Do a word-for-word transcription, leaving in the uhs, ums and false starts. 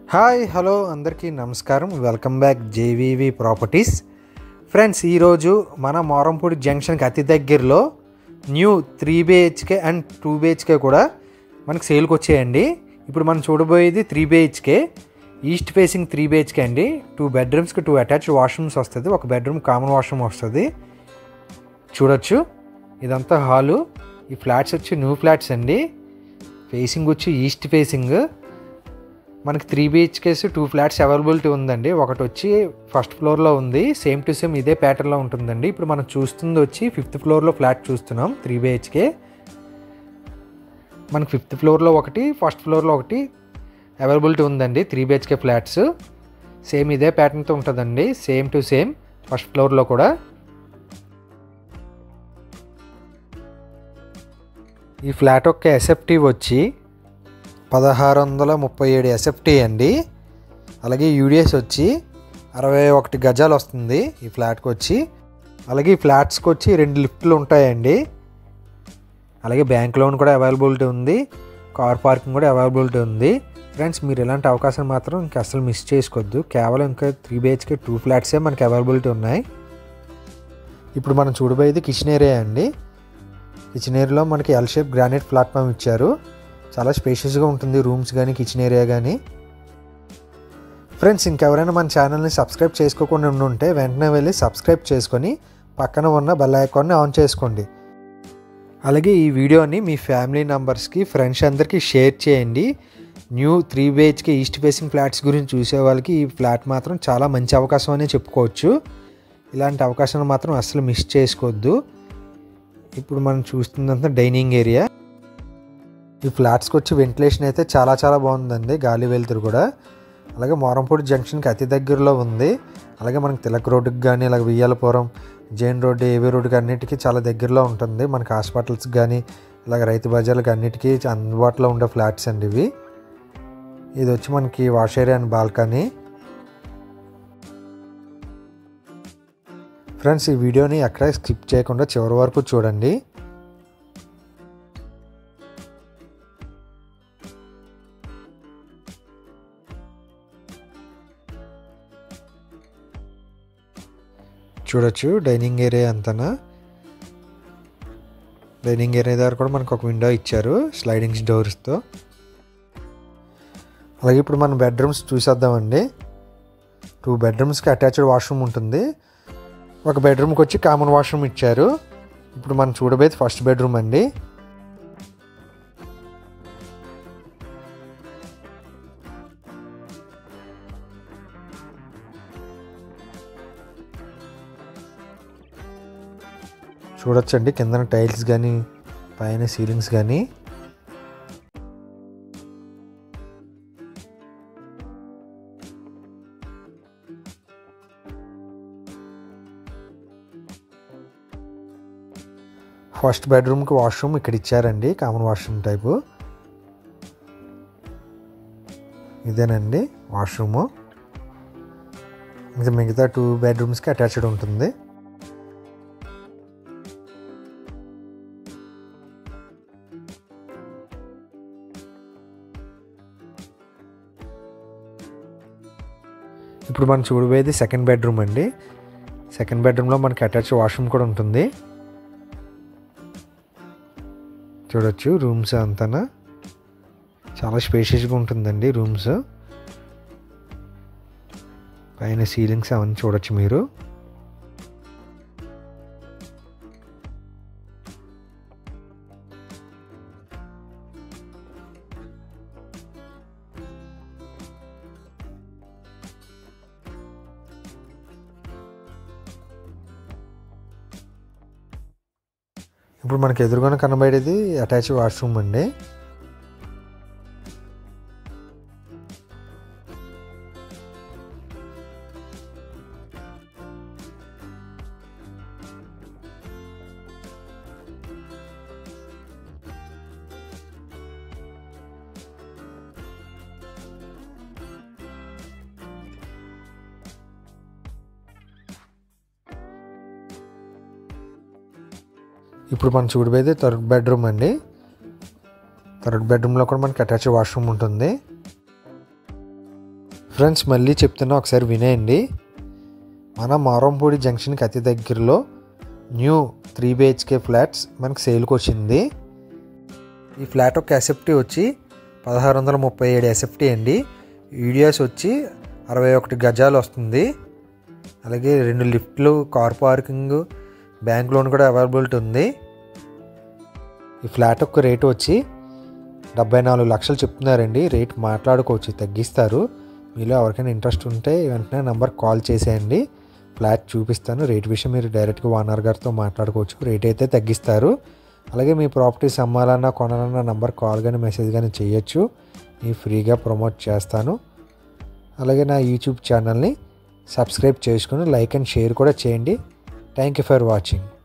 Hi hello అందరికీ నమస్కారం. Welcome back JVV properties. Friends, ఈరోజు మన మోరంపూడి జంక్షన్కి అతి దగ్గరలో new three BHK and two BHK కూడా మనకి సేల్కి వచ్చాయండి. ఇప్పుడు మనం చూడబోయేది three BHK east facing three BHK అండి. టూ బెడ్రూమ్స్కి టూ అటాచ్డ్ వాష్రూమ్స్ వస్తుంది. ఒక బెడ్రూమ్ కామన్ వాష్రూమ్ వస్తుంది. చూడొచ్చు, ఇదంతా హాలు. ఈ ఫ్లాట్స్ వచ్చి న్యూ ఫ్లాట్స్ అండి. ఫేసింగ్ వచ్చి ఈస్ట్ ఫేసింగ్. మనకి three BHKs two flats availability ఉందండి. ఒకటి వచ్చి ఫస్ట్ ఫ్లోర్లో ఉంది, సేమ్ టు సేమ్ ఇదే ప్యాటర్న్లో ఉంటుందండి. ఇప్పుడు మనం చూస్తుంది వచ్చి ఫిఫ్త్ ఫ్లోర్లో ఫ్లాట్ చూస్తున్నాం. త్రీ బిహెచ్కే మనకి ఫిఫ్త్ ఫ్లోర్లో ఒకటి, ఫస్ట్ ఫ్లోర్లో ఒకటి అవైలబిలిటీ ఉందండి. త్రీ బిహెచ్కే ఫ్లాట్స్ సేమ్ ఇదే ప్యాటర్న్తో ఉంటుందండి, సేమ్ టు సేమ్ ఫస్ట్ ఫ్లోర్లో కూడా. ఈ ఫ్లాట్ యొక్క ఎస్ఎఫ్టీ వచ్చి పదహారు వందల ముప్పై ఏడు ఎస్ఎఫ్టీ అండి. అలాగే యూడిఎస్ వచ్చి అరవై ఒకటి గజాలు వస్తుంది ఈ ఫ్లాట్కి వచ్చి. అలాగే ఈ ఫ్లాట్స్కి వచ్చి రెండు లిఫ్ట్లు ఉంటాయండి. అలాగే బ్యాంక్ లోన్ కూడా అవైలబిలిటీ ఉంది, కార్ పార్కింగ్ కూడా అవైలబిలిటీ ఉంది. ఫ్రెండ్స్, మీరు ఇలాంటి అవకాశం మాత్రం ఇంకా అసలు మిస్ చేసుకోవద్దు. కేవలం ఇంకా త్రీ బిహెచ్కే టూ ఫ్లాట్సే మనకి అవైలబిలిటీ ఉన్నాయి. ఇప్పుడు మనం చూడబోయేది కిచెన్ ఏరియా అండి. కిచెన్ ఏరియాలో మనకి ఎల్ షేప్ గ్రానైట్ ప్లాట్ఫామ్ ఇచ్చారు. చాలా స్పేషియస్గా ఉంటుంది రూమ్స్ కానీ కిచెన్ ఏరియా కానీ. ఫ్రెండ్స్, ఇంకెవరైనా మన ఛానల్ని సబ్స్క్రైబ్ చేసుకోకుండా ఉంటే వెంటనే వెళ్ళి సబ్స్క్రైబ్ చేసుకొని పక్కన ఉన్న బెల్ ఐకాన్ని ఆన్ చేసుకోండి. అలాగే ఈ వీడియోని మీ ఫ్యామిలీ మెంబర్స్కి, ఫ్రెండ్స్ అందరికీ షేర్ చేయండి. New three BHK east facing flats గురించి చూసే వాళ్ళకి ఈ ఫ్లాట్ మాత్రం చాలా మంచి అవకాశం అని చెప్పుకోవచ్చు. ఇలాంటి అవకాశాన్ని మాత్రం అస్సలు మిస్ చేసుకోవద్దు. ఇప్పుడు మనం చూస్తున్నంత డైనింగ్ ఏరియా. ఈ ఫ్లాట్స్కి వచ్చి వెంటిలేషన్ అయితే చాలా చాలా బాగుందండి, గాలి వెలుతురు కూడా. అలాగే మోరంపూడి జంక్షన్కి అతి దగ్గరలో ఉంది. అలాగే మనకి తిలక్ రోడ్డుకి కానీ, అలాగే వియ్యాలపురం, జైన్ రోడ్డు, ఏవీ రోడ్డుకి అన్నిటికీ చాలా దగ్గరలో ఉంటుంది. మనకి హాస్పిటల్స్కి కానీ, అలాగే రైతు బజార్లకు అన్నిటికీ అందుబాటులో ఉండే ఫ్లాట్స్ అండి ఇవి. ఇది వచ్చి మనకి wash area and balcony. Friends, ఈ వీడియోని ఎక్కడ స్కిప్ చేయకుండా చివరి వరకు చూడండి. చూడొచ్చు డైనింగ్ ఏరియా అంతనా. డైనింగ్ ఏరియా దగ్గర కూడా మనకు ఒక విండో ఇచ్చారు స్లైడింగ్స్ డోర్స్తో. అలాగే ఇప్పుడు మనం బెడ్రూమ్స్ చూసేద్దామండి. టూ బెడ్రూమ్స్కి అటాచ్డ్ వాష్రూమ్ ఉంటుంది. ఒక బెడ్రూమ్కి వచ్చి కామన్ వాష్రూమ్ ఇచ్చారు. ఇప్పుడు మనం చూడబోయేది ఫస్ట్ బెడ్రూమ్ అండి. చూడొచ్చండి, కింద టైల్స్ కానీ, పైన సీలింగ్స్ కానీ. ఫస్ట్ బెడ్రూమ్కి వాష్రూమ్ ఇక్కడ ఇచ్చారండి, కామన్ వాష్రూమ్ టైపు. ఇదేనండి వాష్రూము. ఇంకా మిగతా టూ బెడ్రూమ్స్కి అటాచ్డ్ ఉంటుంది. ఇప్పుడు మనం చూడబోయేది సెకండ్ బెడ్రూమ్ అండి. సెకండ్ బెడ్రూమ్లో మనకి అటాచ్ వాష్రూమ్ కూడా ఉంటుంది. చూడొచ్చు రూమ్స్ అంతా చాలా స్పేషియస్గా ఉంటుందండి రూమ్స్. పైన సీలింగ్స్ అవన్నీ చూడొచ్చు మీరు. ఇప్పుడు మనకి ఎదురుగానే కనబడేది అటాచ్ వాష్రూమ్ అండి. ఇప్పుడు మనం చూడబోయేది థర్డ్ బెడ్రూమ్ అండి. థర్డ్ బెడ్రూమ్లో కూడా మనకి అటాచ్ వాష్రూమ్ ఉంటుంది. ఫ్రెండ్స్ మళ్ళీ చెప్తున్నా, ఒకసారి వినేయండి. మన మారంపూడి జంక్షన్కి అతి దగ్గరలో న్యూ త్రీ బిహెచ్కే ఫ్లాట్స్ మనకు సేల్కి వచ్చింది. ఈ ఫ్లాట్ ఒక ఎస్ఎఫ్టీ వచ్చి పదహారు వందల ముప్పై ఏడు ఎస్ఎఫ్టీ అండి. యూడిఎస్ వచ్చి అరవై ఒకటి గజాలు వస్తుంది. అలాగే రెండు లిఫ్ట్లు, కార్ పార్కింగ్, బ్యాంక్ లోన్ కూడా అవైలబిలిటీ ఉంది. ఈ ఫ్లాట్ యొక్క రేటు వచ్చి డెబ్బై నాలుగు లక్షలు చెప్తున్నారండి. రేట్ మాట్లాడుకోవచ్చు, తగ్గిస్తారు. మీలో ఎవరికైనా ఇంట్రెస్ట్ ఉంటే వెంటనే నెంబర్ కాల్ చేసేయండి, ఫ్లాట్ చూపిస్తాను. రేట్ విషయం మీరు డైరెక్ట్గా ఓనర్ గారితో మాట్లాడుకోవచ్చు, రేట్ అయితే తగ్గిస్తారు. అలాగే మీ ప్రాపర్టీస్ అమ్మాలన్నా కొనాలన్నా నెంబర్ కాల్ కానీ మెసేజ్ కానీ చేయొచ్చు, నేను ఫ్రీగా ప్రమోట్ చేస్తాను. అలాగే నా యూట్యూబ్ ఛానల్ని సబ్స్క్రైబ్ చేసుకుని లైక్ అండ్ షేర్ కూడా చేయండి. Thank you for watching.